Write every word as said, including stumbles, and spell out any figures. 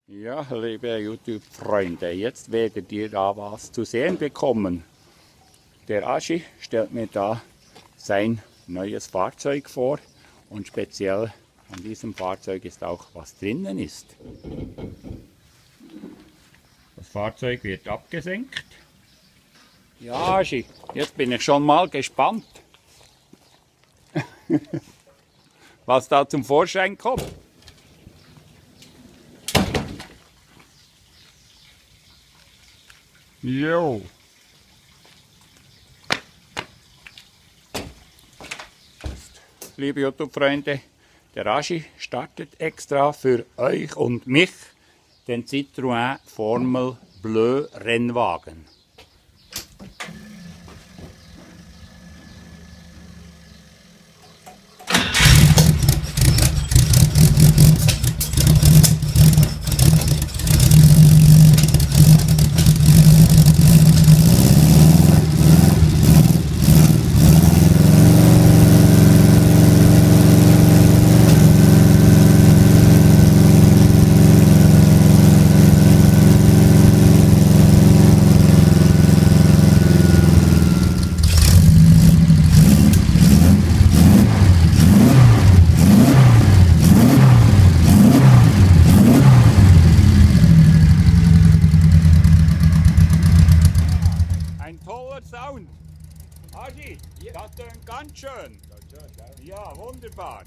Ja, liebe YouTube-Freunde, jetzt werdet ihr da was zu sehen bekommen. Der Aschi stellt mir da sein neues Fahrzeug vor und speziell an diesem Fahrzeug ist auch was drinnen ist. Das Fahrzeug wird abgesenkt. Ja, Aschi, jetzt bin ich schon mal gespannt, was da zum Vorschein kommt. Jo. Liebe YouTube-Freunde, der Aschi startet extra für euch und mich den Citroën Formel Bleu Rennwagen. Ein toller Sound. Aschi, das tönt ganz schön. Ja, wunderbar.